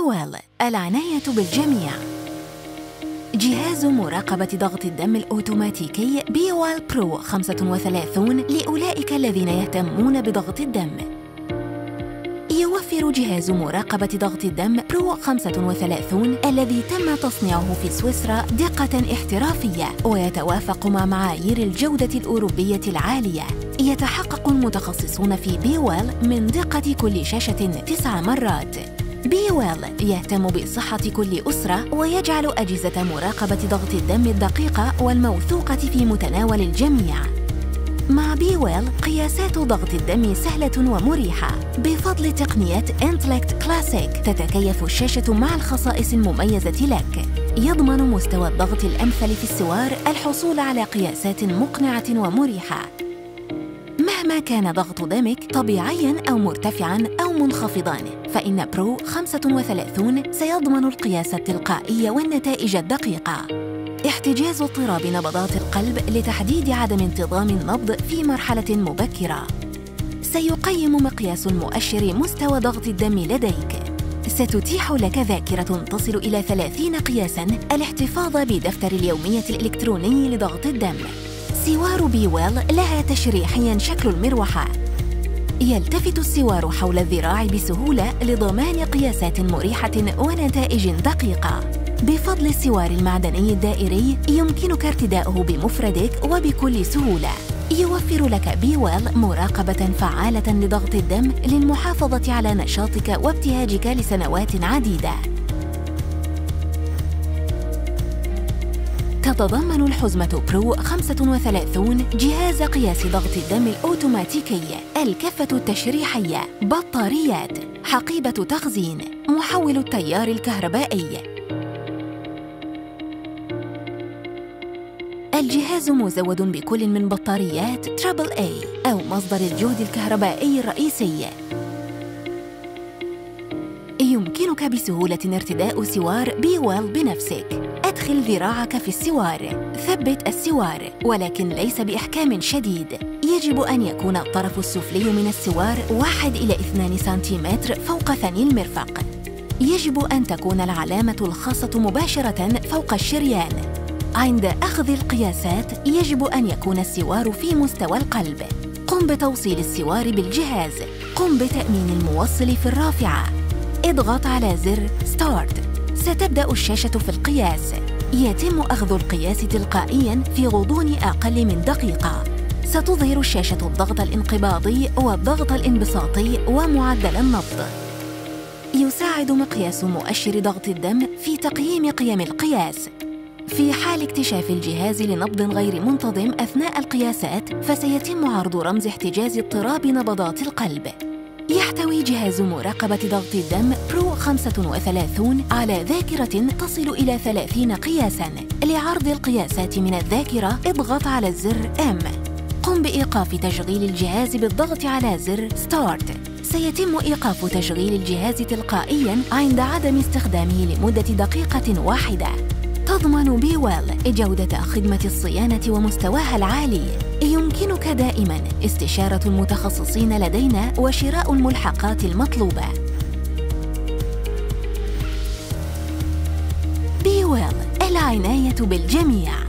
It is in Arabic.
B.Well العناية بالجميع. جهاز مراقبة ضغط الدم الأوتوماتيكي B.Well PRO-35 لأولئك الذين يهتمون بضغط الدم. يوفر جهاز مراقبة ضغط الدم PRO-35 الذي تم تصنيعه في سويسرا دقة احترافية ويتوافق مع معايير الجودة الأوروبية العالية. يتحقق المتخصصون في B.Well من دقة كل شاشة 9 مرات. B.Well يهتم بصحة كل أسرة ويجعل أجهزة مراقبة ضغط الدم الدقيقة والموثوقة في متناول الجميع. مع B.Well قياسات ضغط الدم سهلة ومريحة. بفضل تقنية Intellect Classic تتكيف الشاشة مع الخصائص المميزة لك. يضمن مستوى الضغط الأمثل في السوار الحصول على قياسات مقنعة ومريحة. مهما كان ضغط دمك طبيعياً أو مرتفعاً أو منخفضاً، فإن PRO-35 سيضمن القياس التلقائي والنتائج الدقيقة. احتجاز اضطراب نبضات القلب لتحديد عدم انتظام النبض في مرحلة مبكرة. سيقيم مقياس المؤشر مستوى ضغط الدم لديك. ستتيح لك ذاكرة تصل إلى 30 قياساً الاحتفاظ بدفتر اليومية الإلكتروني لضغط الدم. سوار B.Well لها تشريحياً شكل المروحة. يلتفت السوار حول الذراع بسهولة لضمان قياسات مريحة ونتائج دقيقة. بفضل السوار المعدني الدائري يمكنك ارتداؤه بمفردك وبكل سهولة. يوفر لك B.Well مراقبة فعالة لضغط الدم للمحافظة على نشاطك وابتهاجك لسنوات عديدة. تتضمن الحزمة PRO-35 جهاز قياس ضغط الدم الأوتوماتيكي، الكفة التشريحية، بطاريات، حقيبة تخزين، محول التيار الكهربائي. الجهاز مزود بكل من بطاريات AA أو مصدر الجهد الكهربائي الرئيسي. يمكنك بسهولة ارتداء سوار B.Well بنفسك. أدخل ذراعك في السوار، ثبت السوار، ولكن ليس بإحكام شديد. يجب أن يكون الطرف السفلي من السوار 1 إلى 2 سنتيمتر فوق ثني المرفق. يجب أن تكون العلامة الخاصة مباشرة فوق الشريان. عند أخذ القياسات يجب أن يكون السوار في مستوى القلب. قم بتوصيل السوار بالجهاز. قم بتأمين الموصل في الرافعة. اضغط على زر ستارت. ستبدأ الشاشة في القياس. يتم أخذ القياس تلقائياً في غضون أقل من دقيقة. ستظهر الشاشة الضغط الانقباضي والضغط الانبساطي ومعدل النبض. يساعد مقياس مؤشر ضغط الدم في تقييم قيم القياس. في حال اكتشاف الجهاز لنبض غير منتظم أثناء القياسات، فسيتم عرض رمز احتجاز اضطراب نبضات القلب. يحتوي جهاز مراقبة ضغط الدم PRO-35 على ذاكرة تصل إلى 30 قياساً. لعرض القياسات من الذاكرة اضغط على الزر M. قم بإيقاف تشغيل الجهاز بالضغط على زر ستارت. سيتم إيقاف تشغيل الجهاز تلقائياً عند عدم استخدامه لمدة دقيقة واحدة. تضمن B.Well جودة خدمة الصيانة ومستواها العالي. يمكنك دائماً استشارة المتخصصين لدينا وشراء الملحقات المطلوبة. B.Well العناية بالجميع.